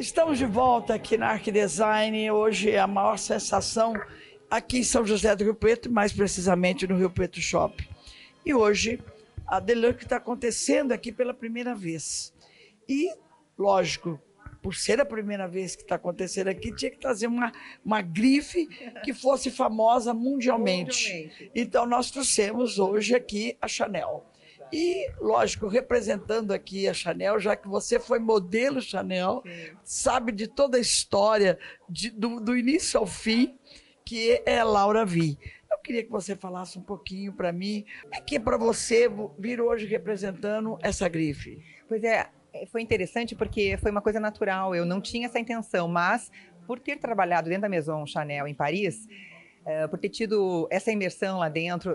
Estamos de volta aqui na Arquidesign. Hoje é a maior sensação aqui em São José do Rio Preto, mais precisamente no Rio Preto Shopping. E hoje a Deluxe está acontecendo aqui pela primeira vez. E, lógico, por ser a primeira vez que está acontecendo aqui, tinha que trazer uma grife que fosse famosa mundialmente. Então, nós trouxemos hoje aqui a Chanel. E, lógico, representando aqui a Chanel, já que você foi modelo Chanel, sabe de toda a história, do início ao fim, que é Laura Vi. Eu queria que você falasse um pouquinho para mim, como é que é para você vir hoje representando essa grife? Pois é, foi interessante porque foi uma coisa natural, eu não tinha essa intenção, mas por ter trabalhado dentro da Maison Chanel em Paris, por ter tido essa imersão lá dentro,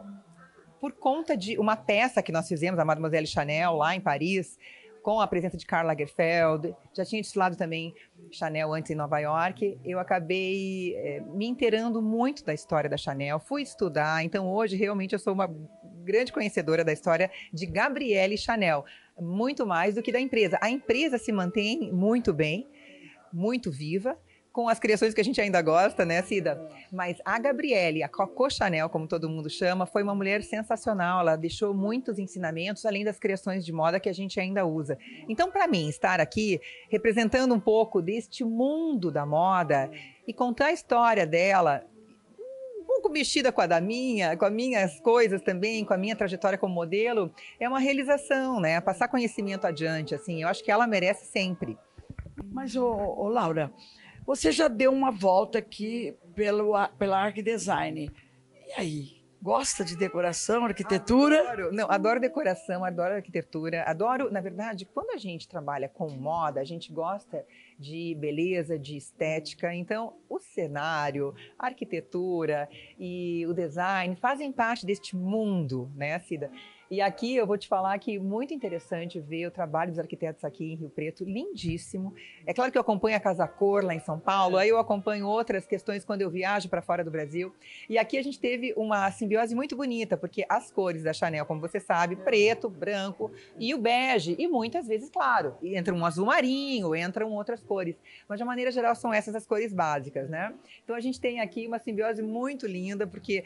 por conta de uma peça que nós fizemos, a Mademoiselle Chanel, lá em Paris, com a presença de Karl Lagerfeld, já tinha desfilado também Chanel antes em Nova York, eu acabei me inteirando muito da história da Chanel, fui estudar, então hoje realmente eu sou uma grande conhecedora da história de Gabrielle Chanel, muito mais do que da empresa. A empresa se mantém muito bem, muito viva, com as criações que a gente ainda gosta, né, Cida? Mas a Gabrielle, a Coco Chanel, como todo mundo chama, foi uma mulher sensacional. Ela deixou muitos ensinamentos, além das criações de moda que a gente ainda usa. Então, para mim, estar aqui representando um pouco deste mundo da moda e contar a história dela, um pouco mexida com a minha, com as minhas coisas também, com a minha trajetória como modelo, é uma realização, né? Passar conhecimento adiante, assim, eu acho que ela merece sempre. Mas, Laura, você já deu uma volta aqui pela Arquidesign. E aí, gosta de decoração, arquitetura? Adoro. Não, adoro decoração, adoro arquitetura, adoro, na verdade, quando a gente trabalha com moda, a gente gosta de beleza, de estética, então o cenário, a arquitetura e o design fazem parte deste mundo, né, Cida? E aqui eu vou te falar que muito interessante ver o trabalho dos arquitetos aqui em Rio Preto, lindíssimo. É claro que eu acompanho a Casa Cor lá em São Paulo, aí eu acompanho outras questões quando eu viajo para fora do Brasil. E aqui a gente teve uma simbiose muito bonita, porque as cores da Chanel, como você sabe, preto, branco e o bege, e muitas vezes, claro, entra um azul marinho, entram outras cores. Mas de uma maneira geral são essas as cores básicas, né? Então a gente tem aqui uma simbiose muito linda, porque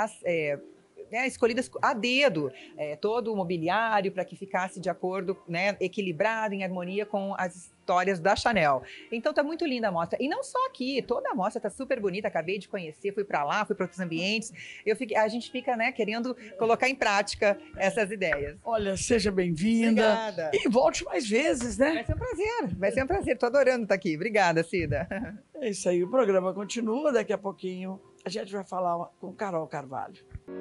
escolhidas a dedo, todo o mobiliário para que ficasse de acordo, né, equilibrado, em harmonia com as histórias da Chanel. Então tá muito linda a mostra. E não só aqui, toda a mostra tá super bonita, acabei de conhecer, fui para lá, fui para outros ambientes. A gente fica, né, querendo colocar em prática essas ideias. Olha, seja bem-vinda. Obrigada. E volte mais vezes, né? Vai ser um prazer, tô adorando estar aqui. Obrigada, Cida. É isso aí, o programa continua, daqui a pouquinho a gente vai falar com Carol Carvalho.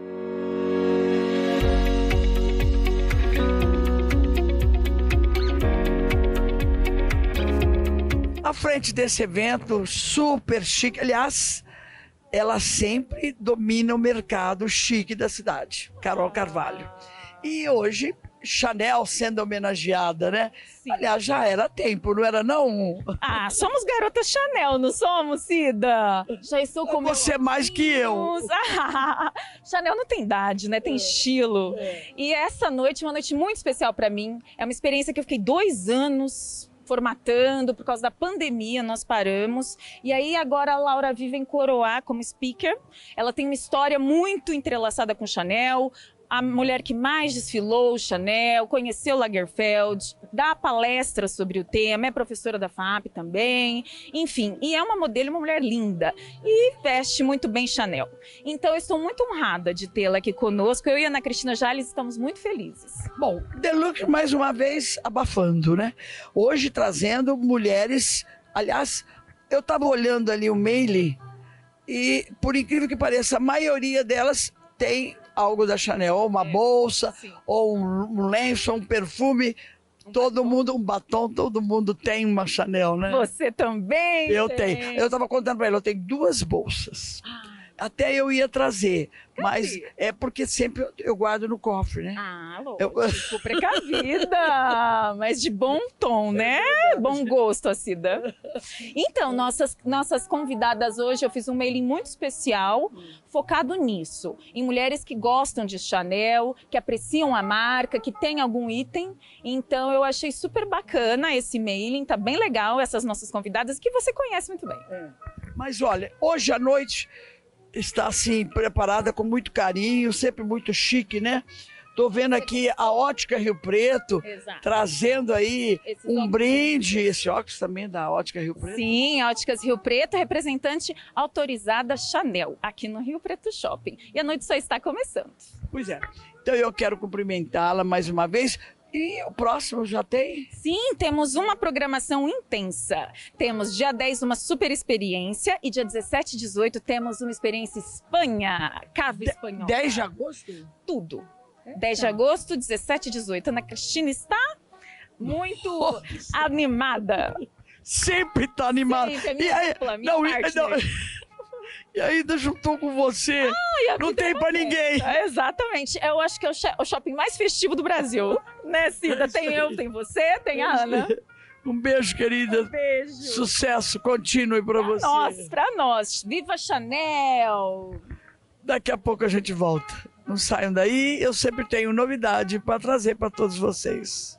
À frente desse evento super chique, aliás, ela sempre domina o mercado chique da cidade, Carol Carvalho. E hoje, Chanel sendo homenageada, né? Sim. Aliás, já era tempo, não era não? Ah, somos garotas Chanel, não somos, Cida? Já estou com você mais que eu. Chanel não tem idade, né? Tem estilo. E essa noite é uma noite muito especial para mim. É uma experiência que eu fiquei 2 anos formatando, por causa da pandemia nós paramos, e aí agora a Laura Vi vem coroar como speaker. Ela tem uma história muito entrelaçada com Chanel, a mulher que mais desfilou Chanel, conheceu Lagerfeld, dá palestra sobre o tema, é professora da FAP também, enfim, e é uma modelo, uma mulher linda, e veste muito bem Chanel. Então eu estou muito honrada de tê-la aqui conosco, eu e a Ana Cristina Jales estamos muito felizes. Bom, Deluxe mais uma vez abafando, né? Hoje trazendo mulheres, aliás, eu estava olhando ali o mail e, por incrível que pareça, a maioria delas tem algo da Chanel, ou uma bolsa, sim, ou um lenço, um perfume, todo mundo, um batom, todo mundo tem uma Chanel, né? Você também Eu tenho. Eu estava contando para ela, eu tenho 2 bolsas. Até eu ia trazer, mas é porque sempre eu guardo no cofre, né? Ah, lógico, precavida, mas de bom tom, né? Bom gosto, Cida. Então, nossas convidadas hoje, eu fiz um mailing muito especial, focado nisso, em mulheres que gostam de Chanel, que apreciam a marca, que tem algum item. Então, eu achei super bacana esse mailing, tá bem legal, essas nossas convidadas, que você conhece muito bem. Mas olha, hoje à noite está assim, preparada com muito carinho, sempre muito chique, né? Tô vendo aqui a Ótica Rio Preto, Exato. trazendo aí Esses um óculos. brinde. Esse óculos também da Ótica Rio Preto? Sim, Óticas Rio Preto, representante autorizada Chanel, aqui no Rio Preto Shopping. E a noite só está começando. Pois é. Então eu quero cumprimentá-la mais uma vez. E o próximo já tem? Sim, temos uma programação intensa. Temos dia 10 uma super experiência e dia 17 e 18 temos uma experiência Espanha, Cava Espanhola. 10 de agosto? Tudo. 10 de agosto, 17 e 18. Ana Cristina está muito animada. Sempre tá animada. Sempre, é minha dupla, minha partner. E ainda juntou com você. Não tem pra ninguém. Exatamente. Eu acho que é o shopping mais festivo do Brasil. Né, Cida? Tem eu, tem você, tem a Ana. Um beijo, querida. Um beijo. Sucesso contínuo pra você. Pra nós. Viva Chanel! Daqui a pouco a gente volta. Não saiam daí, eu sempre tenho novidade para trazer para todos vocês.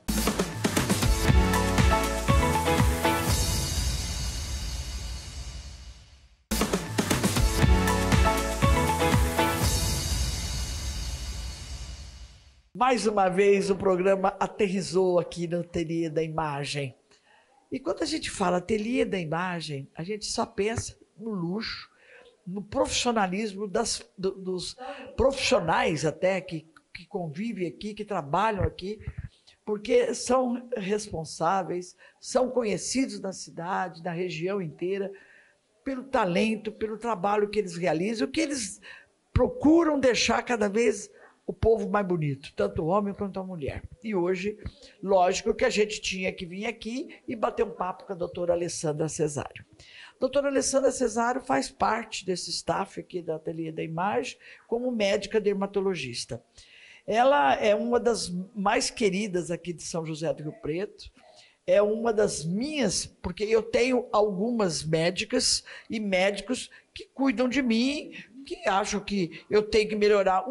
Mais uma vez o programa aterrissou aqui no Ateliê da Imagem. E quando a gente fala Ateliê da Imagem, a gente só pensa no luxo, no profissionalismo dos profissionais até que convivem aqui, que trabalham aqui, porque são responsáveis, são conhecidos na cidade, na região inteira, pelo talento, pelo trabalho que eles realizam, que eles procuram deixar cada vez o povo mais bonito, tanto o homem quanto a mulher. E hoje, lógico que a gente tinha que vir aqui e bater um papo com a doutora Alessandra Cesário. A doutora Alessandra Cesário faz parte desse staff aqui da Ateliê da Imagem como médica dermatologista. Ela é uma das mais queridas aqui de São José do Rio Preto, é uma das minhas, porque eu tenho algumas médicas e médicos que cuidam de mim, que acham que eu tenho que melhorar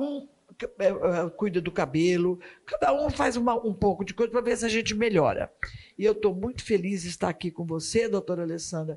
cuida do cabelo, cada um faz um pouco de coisa para ver se a gente melhora. E eu estou muito feliz de estar aqui com você, doutora Alessandra,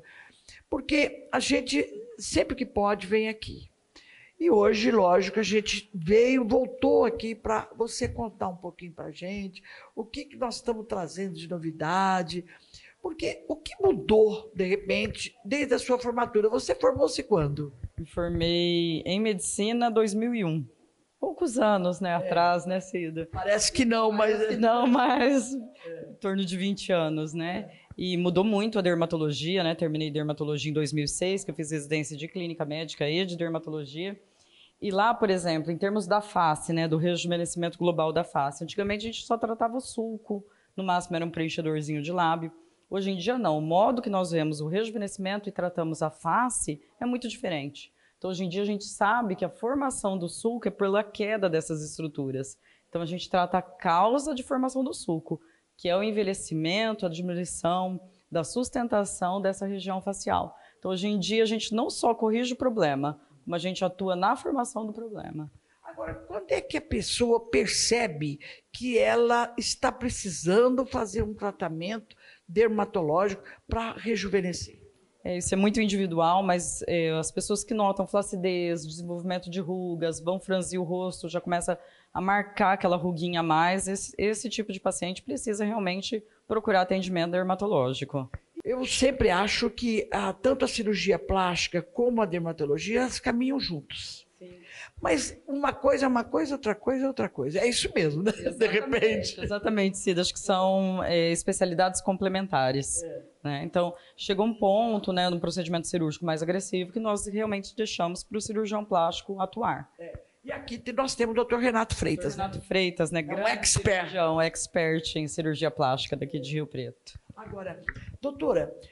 porque a gente, sempre que pode, vem aqui. E hoje, lógico, a gente voltou aqui para você contar um pouquinho para a gente o que nós estamos trazendo de novidade, porque o que mudou, de repente, desde a sua formatura? Você formou-se quando? Me formei em medicina em 2001. Poucos anos, né, atrás, né, Cida? Parece que não, mas... Não, mas em torno de 20 anos, né? E mudou muito a dermatologia, né? Terminei dermatologia em 2006, que eu fiz residência de clínica médica e de dermatologia. E lá, por exemplo, em termos da face, né, do rejuvenescimento global da face, antigamente a gente só tratava o sulco, no máximo era um preenchedorzinho de lábio. Hoje em dia não, o modo que nós vemos o rejuvenescimento e tratamos a face é muito diferente. Então, hoje em dia, a gente sabe que a formação do sulco é pela queda dessas estruturas. Então, a gente trata a causa de formação do sulco, que é o envelhecimento, a diminuição da sustentação dessa região facial. Então, hoje em dia, a gente não só corrige o problema, como a gente atua na formação do problema. Agora, quando é que a pessoa percebe que ela está precisando fazer um tratamento dermatológico para rejuvenescer? Isso é muito individual, mas as pessoas que notam flacidez, desenvolvimento de rugas, vão franzir o rosto, já começa a marcar aquela ruguinha a mais, esse tipo de paciente precisa realmente procurar atendimento dermatológico. Eu sempre acho que tanto a cirurgia plástica como a dermatologia, elas caminham juntos. Sim. Mas uma coisa é uma coisa, outra coisa é outra coisa. É isso mesmo, né? De repente. Exatamente, Cida. Acho que são especialidades complementares. Né? Então, chegou um ponto, né, no procedimento cirúrgico mais agressivo que nós realmente deixamos para o cirurgião plástico atuar. E aqui nós temos o Dr. Renato Freitas. Renato Freitas, né? É um expert. Expert em cirurgia plástica daqui de Rio Preto. Agora, doutora,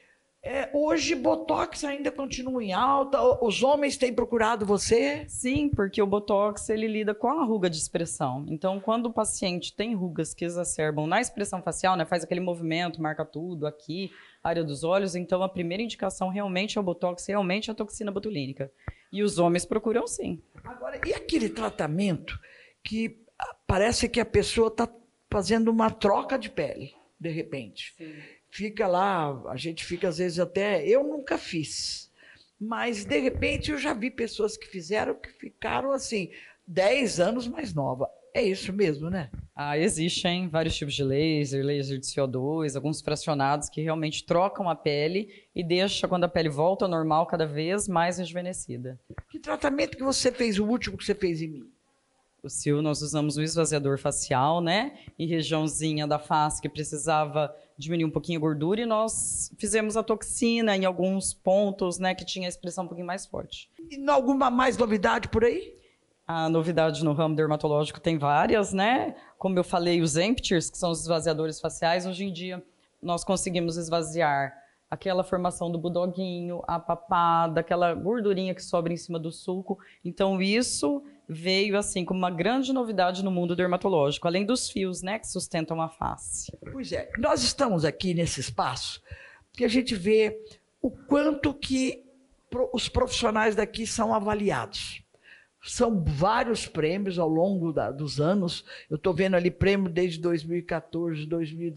Hoje, Botox ainda continua em alta? Os homens têm procurado você? Sim, porque o Botox ele lida com a ruga de expressão. Então, quando o paciente tem rugas que exacerbam na expressão facial, né, faz aquele movimento, marca tudo aqui, área dos olhos, então a primeira indicação realmente é o Botox, realmente é a toxina botulínica. E os homens procuram sim. Agora, e aquele tratamento que parece que a pessoa está fazendo uma troca de pele, de repente? Sim. Fica lá, a gente fica às vezes até... Eu nunca fiz, mas de repente eu já vi pessoas que fizeram que ficaram assim, 10 anos mais nova. É isso mesmo, né? Existem vários tipos de laser de CO2, alguns fracionados que realmente trocam a pele e deixa quando a pele volta ao normal cada vez mais rejuvenescida. Que tratamento que você fez, o último que você fez em mim? O Sil, nós usamos um esvaziador facial, né? Em regiãozinha da face que precisava diminuir um pouquinho a gordura e nós fizemos a toxina em alguns pontos, né? Que tinha a expressão um pouquinho mais forte. E alguma mais novidade por aí? A novidade no ramo dermatológico tem várias, né? Como eu falei, os emptiers, que são os esvaziadores faciais, hoje em dia nós conseguimos esvaziar aquela formação do budoguinho, a papada, aquela gordurinha que sobra em cima do sulco. Então isso veio assim como uma grande novidade no mundo dermatológico, além dos fios, né, que sustentam a face. Pois é, nós estamos aqui nesse espaço que a gente vê o quanto que os profissionais daqui são avaliados. São vários prêmios ao longo dos anos. Eu estou vendo ali prêmio desde 2014,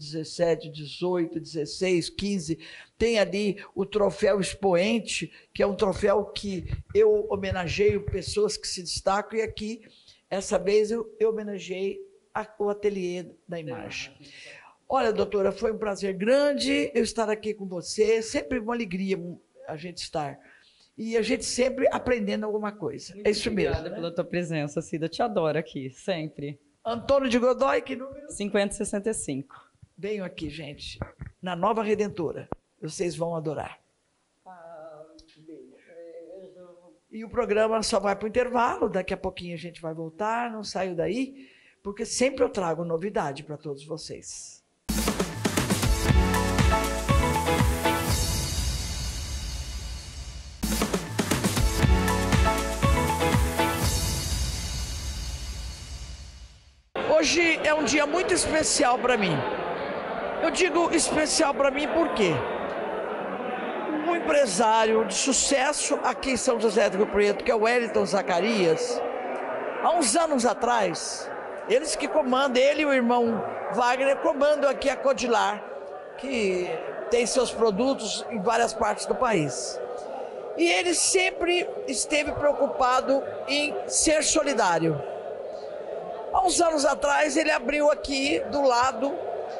2017, 18, 16, 15. Tem ali o troféu Expoente, que é um troféu que eu homenageio pessoas que se destacam. E aqui, essa vez, eu homenageei o ateliê da imagem. Olha, doutora, foi um prazer grande eu estar aqui com você. Sempre uma alegria a gente estar. E a gente sempre aprendendo alguma coisa. Muito é isso mesmo. Obrigada pela tua presença, Cida. Te adoro aqui, sempre. Antônio de Godoy, que número? 5065. Venham aqui, gente, na Nova Redentora. Vocês vão adorar. E o programa só vai para o intervalo. Daqui a pouquinho a gente vai voltar. Não saiu daí, porque sempre eu trago novidade para todos vocês. Hoje é um dia muito especial para mim. Eu digo especial para mim por quê? Um empresário de sucesso aqui em São José do Rio Preto, que é o Wellington Zacarias, há uns anos atrás, eles que comandam, ele e o irmão Wagner comandam aqui a Codilar, que tem seus produtos em várias partes do país. E ele sempre esteve preocupado em ser solidário. Há uns anos atrás, ele abriu aqui, do lado,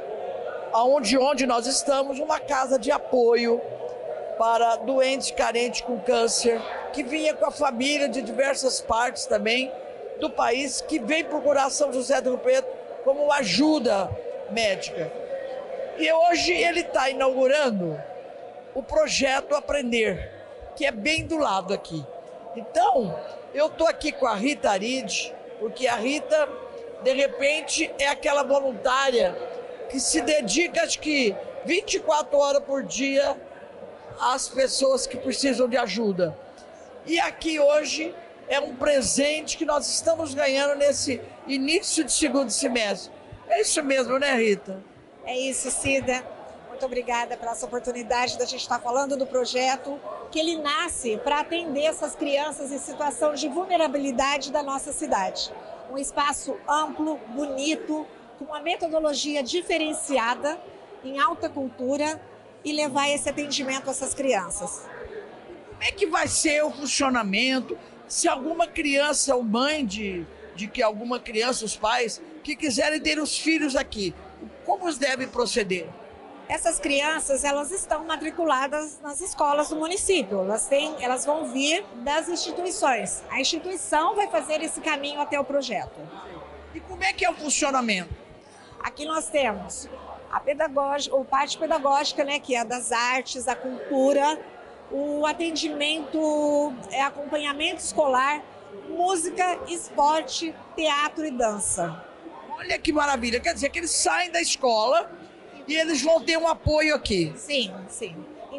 onde nós estamos, uma casa de apoio para doentes carentes com câncer, que vinha com a família de diversas partes também do país, que vem procurar São José do Rio Preto como ajuda médica. E hoje ele está inaugurando o projeto Aprender, que é bem do lado aqui. Então, eu estou aqui com a Rita Aride, porque a Rita, de repente, é aquela voluntária que se dedica, acho que 24 horas por dia, às pessoas que precisam de ajuda. E aqui hoje é um presente que nós estamos ganhando nesse início de segundo semestre. É isso mesmo, né, Rita? É isso, Cida. Muito obrigada pela essa oportunidade da gente estar falando do projeto, que ele nasce para atender essas crianças em situação de vulnerabilidade da nossa cidade. Um espaço amplo, bonito, com uma metodologia diferenciada, em alta cultura, e levar esse atendimento a essas crianças. Como é que vai ser o funcionamento? Se alguma criança, ou mãe de que alguma criança, os pais, que quiserem ter os filhos aqui, como eles devem proceder? Essas crianças, elas estão matriculadas nas escolas do município. Elas vão vir das instituições. A instituição vai fazer esse caminho até o projeto. E como é que é o funcionamento? Aqui nós temos a parte pedagógica, né, que é das artes, a cultura, o atendimento, acompanhamento escolar, música, esporte, teatro e dança. Olha que maravilha, quer dizer que eles saem da escola e eles vão ter um apoio aqui. Sim, sim.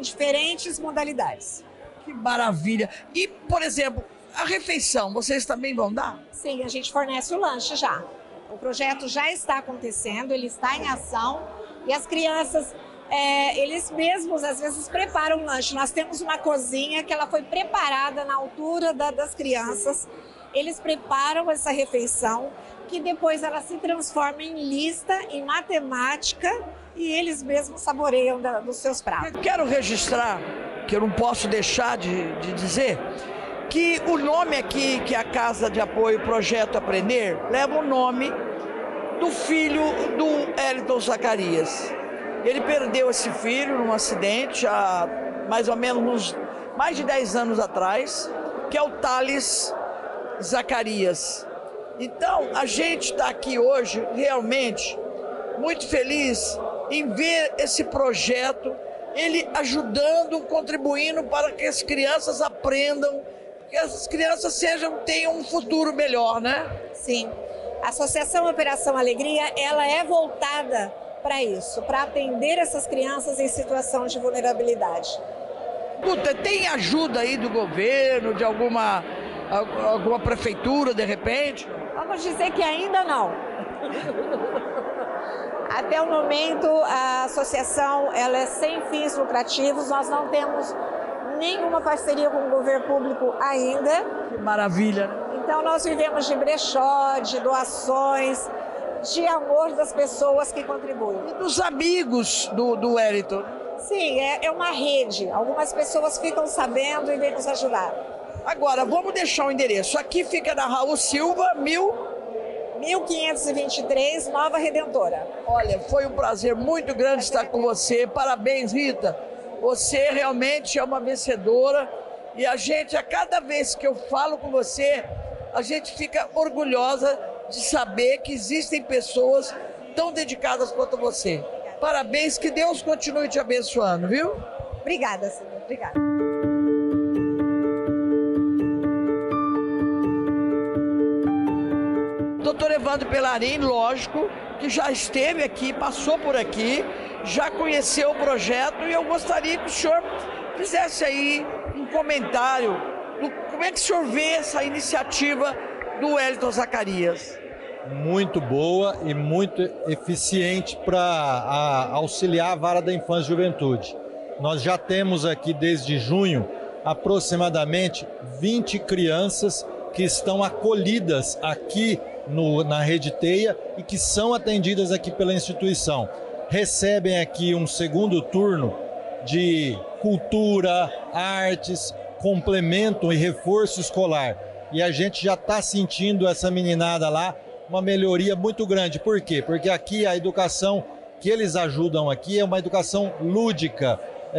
diferentes modalidades. Que maravilha! E, por exemplo, a refeição, vocês também vão dar? Sim, a gente fornece o lanche já. O projeto já está acontecendo, ele está em ação e as crianças, eles mesmos às vezes preparam o lanche. Nós temos uma cozinha que ela foi preparada na altura das crianças. Eles preparam essa refeição que depois ela se transforma em lista, em matemática e eles mesmos saboreiam dos seus pratos. Quero registrar, que eu não posso deixar de dizer, que o nome aqui, que é a Casa de Apoio Projeto Aprender, leva o nome do filho do Wellington Zacarias. Ele perdeu esse filho num acidente há mais ou menos mais de 10 anos atrás, que é o Thales Zacarias. Então, a gente está aqui hoje realmente muito feliz em ver esse projeto, ele ajudando, contribuindo para que as crianças aprendam, que as crianças tenham um futuro melhor, né? Sim. A Associação Operação Alegria, ela é voltada para isso, para atender essas crianças em situação de vulnerabilidade. Puta, tem ajuda aí do governo, de alguma prefeitura, de repente? Vamos dizer que ainda não. Até o momento, a associação ela é sem fins lucrativos, nós não temos nenhuma parceria com o governo público ainda. Que maravilha! Então nós vivemos de brechó, de doações, de amor das pessoas que contribuem. E dos amigos do Wellington? Sim, é uma rede. Algumas pessoas ficam sabendo e vêm nos ajudar. Agora, vamos deixar o endereço. Aqui fica na Raul Silva, 1523, Nova Redentora. Olha, foi um prazer muito grande estar com você. Parabéns, Rita. Você realmente é uma vencedora. E a gente, a cada vez que eu falo com você, a gente fica orgulhosa de saber que existem pessoas tão dedicadas quanto você. Parabéns, que Deus continue te abençoando, viu? Obrigada, senhor. Obrigada. Doutor Evandro Pellarin, lógico, que já esteve aqui, passou por aqui, já conheceu o projeto e eu gostaria que o senhor fizesse aí um comentário do como é que o senhor vê essa iniciativa do Wellington Zacarias. Muito boa e muito eficiente para auxiliar a Vara da Infância e Juventude. Nós já temos aqui desde junho aproximadamente 20 crianças que estão acolhidas aqui na Rede Teia e que são atendidas aqui pela instituição. Recebem aqui um segundo turno de cultura, artes, complemento e reforço escolar. E a gente já está sentindo essa meninada lá uma melhoria muito grande. Por quê? Porque aqui a educação que eles ajudam aqui é uma educação lúdica,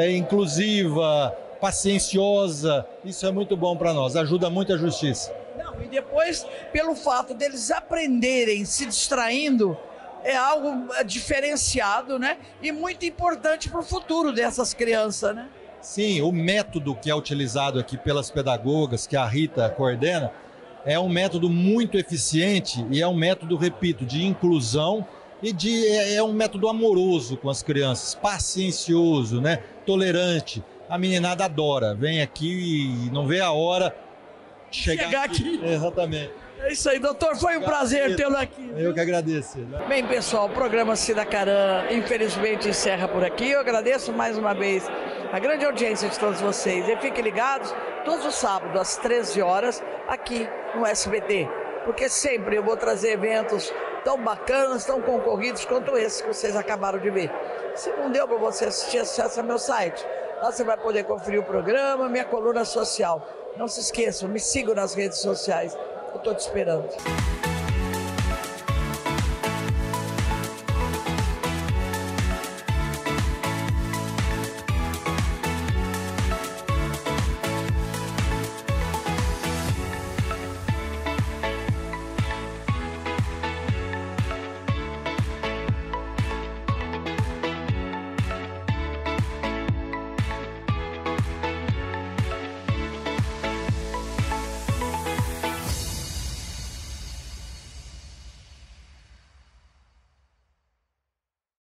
inclusiva, pacienciosa. Isso é muito bom para nós, ajuda muito a justiça. Não, e depois, pelo fato deles aprenderem se distraindo, é algo diferenciado, né? E muito importante para o futuro dessas crianças, né? Sim, o método que é utilizado aqui pelas pedagogas, que a Rita coordena, é um método muito eficiente e é um método, repito, de inclusão e é um método amoroso com as crianças, paciencioso, né? Tolerante. A meninada adora, vem aqui e não vê a hora de chegar aqui. Exatamente. É isso aí, doutor, foi um prazer tê-lo aqui. Eu que agradeço. Bem, pessoal, o programa Cidacarã, infelizmente, encerra por aqui. Eu agradeço mais uma vez a grande audiência de todos vocês. E fiquem ligados todos os sábados, às 13 horas, aqui no SBT. Porque sempre eu vou trazer eventos tão bacanas, tão concorridos quanto esse que vocês acabaram de ver. Se não deu para você assistir, acesse meu site. Lá você vai poder conferir o programa, minha coluna social. Não se esqueçam, me sigam nas redes sociais. Eu estou te esperando.